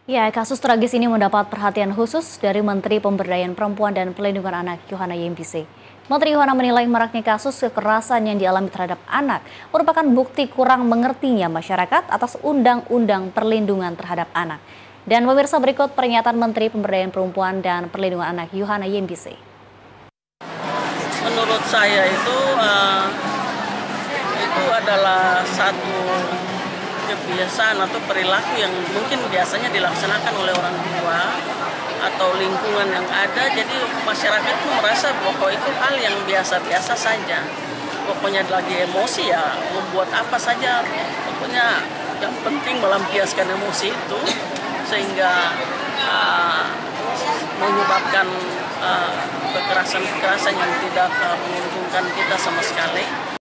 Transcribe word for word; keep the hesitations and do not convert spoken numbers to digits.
Ya, kasus tragis ini mendapat perhatian khusus dari Menteri Pemberdayaan Perempuan dan Pelindungan Anak Yohana Yembise. Menteri Yohana menilai maraknya kasus kekerasan yang dialami terhadap anak merupakan bukti kurang mengertinya masyarakat atas Undang-Undang Perlindungan Terhadap Anak. Dan pemirsa, berikut pernyataan Menteri Pemberdayaan Perempuan dan Perlindungan Anak Yohana Yembise. Menurut saya itu uh, itu adalah satu kebiasaan atau perilaku yang mungkin biasanya dilaksanakan oleh orang tua atau lingkungan yang ada, jadi masyarakat itu merasa bahwa itu hal yang biasa-biasa saja. Pokoknya lagi emosi ya membuat apa saja, pokoknya yang penting melampiaskan emosi itu sehingga uh, menyebabkan uh, kekerasan-kekerasan yang tidak uh, menguntungkan kita sama sekali.